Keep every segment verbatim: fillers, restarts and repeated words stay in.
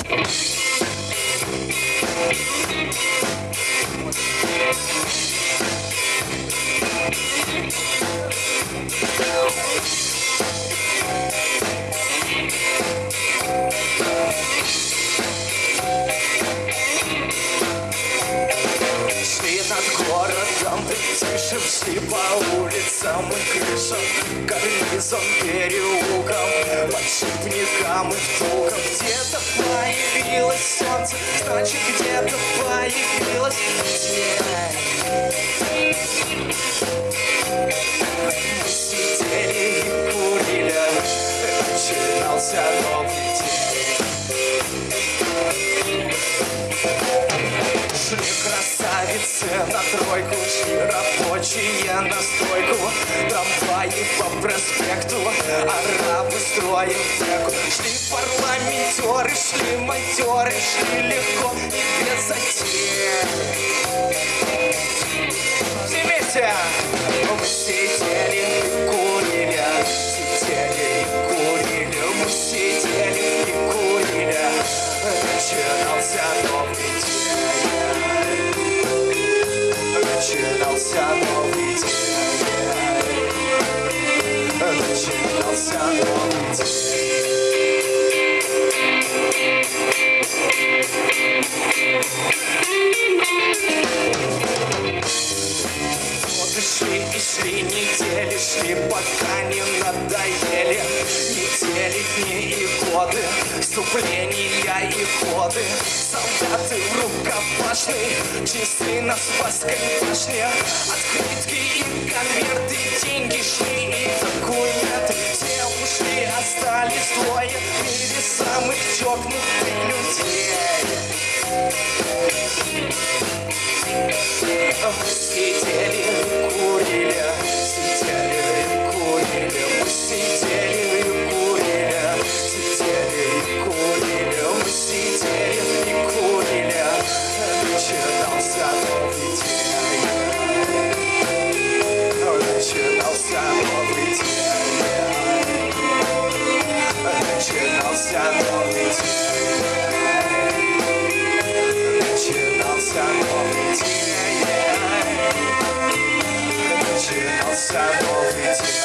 Шли по улицам и крышам, карнизом, переулкам, подшипникам и втулкам. Где-то появилось солнце, значит где-то появилась тень. Мы сидели и курили, начинался новый день. Шли красавицы на тройку, шли рабочие на стройку, трамваи по проспекту, арабы строят треку. Шли парламентеры, шли матеры, шли легко и без затей. Все вместе! Мы сидели и курили, сидели и курили, мы сидели и курили, начинался новый день. Начинался новый день. Начинался новый день. Годы шли и шли недели, шли пока не надоели. Недели, дни и годы, вступления и ходы. Солдаты в рукопашной, часы на Спасской башне. Открытки и конверты, деньги шли и документы. Все ушли, остались двое в мире самых чокнутых людей. Мы сидели и курили, сидели и курили, мы сидели и курили, сидели и курили, мы сидели и курили, начинался новый день, начинался новый день, начинался новый день, начинался новый день. Начинался новый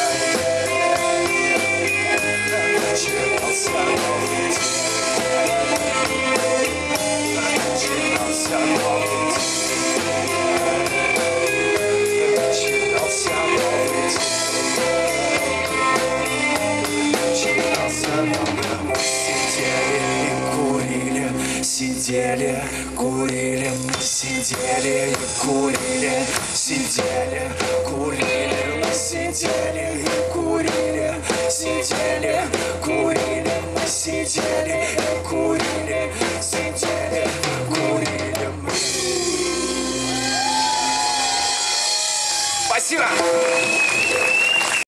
день. Начинался новый день. Начинался новый день. Начинался новый день. Начинался новый день. Мы сидели и курили, сидели, курили, мы сидели и курили, сидели, курили, мы сидели и курили, сидели, курили, мы сидели и курили, сидели, курили мы. Спасибо!